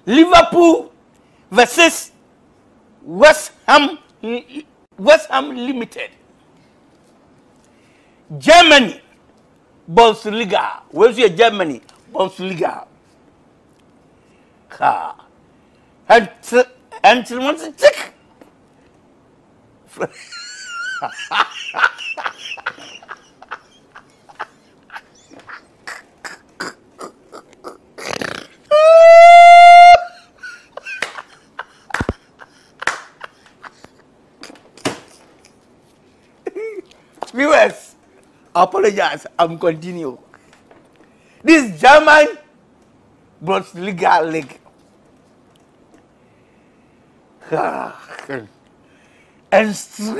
Liverpool versus West Ham Limited. Germany, Bundesliga. Where's your Germany? Bundesliga. Ha. And what's it? Viewers, apologize. I'm continue. This German Bundesliga league. And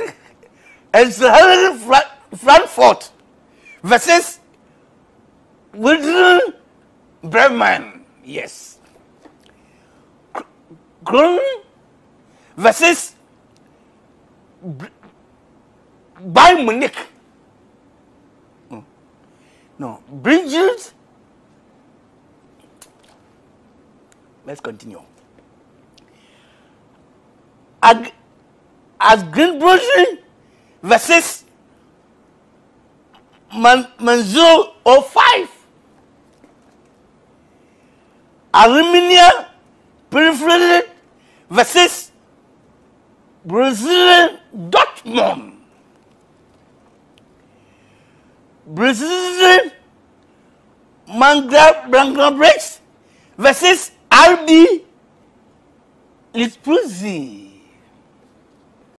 Frankfurt versus Wilden Bremen. Yes. Köln versus Bayern Munich. No, Bridget. Let's continue. As Greenbrush versus Manzo 05. Armenia Peripheral versus Brazilian Dortmund. Brazilian Blanca versus RB Leipzig.